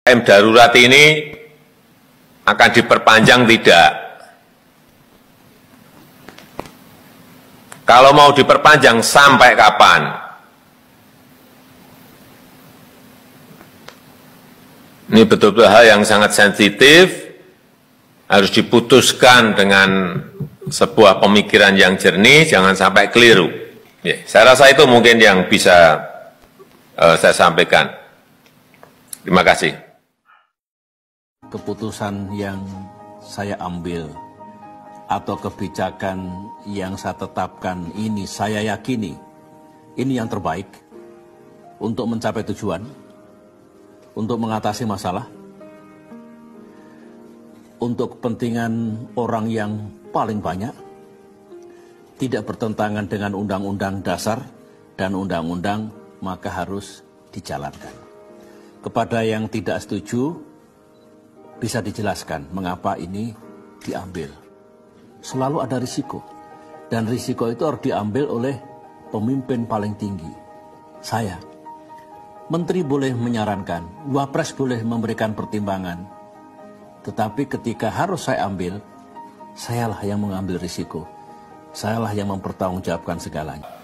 PPKM darurat ini akan diperpanjang tidak. Kalau mau diperpanjang sampai kapan? Ini betul-betul hal yang sangat sensitif, harus diputuskan dengan sebuah pemikiran yang jernih, jangan sampai keliru. Ya, saya rasa itu mungkin yang bisa saya sampaikan. Terima kasih. Keputusan yang saya ambil atau kebijakan yang saya tetapkan ini, saya yakini ini yang terbaik untuk mencapai tujuan, untuk mengatasi masalah, untuk kepentingan orang yang paling banyak, tidak bertentangan dengan Undang-Undang Dasar dan Undang-Undang, maka harus dijalankan. Kepada yang tidak setuju, bisa dijelaskan mengapa ini diambil. Selalu ada risiko, dan risiko itu harus diambil oleh pemimpin paling tinggi, saya. Menteri boleh menyarankan, Wapres boleh memberikan pertimbangan, tetapi ketika harus saya ambil, sayalah yang mengambil risiko, sayalah yang mempertanggungjawabkan segalanya.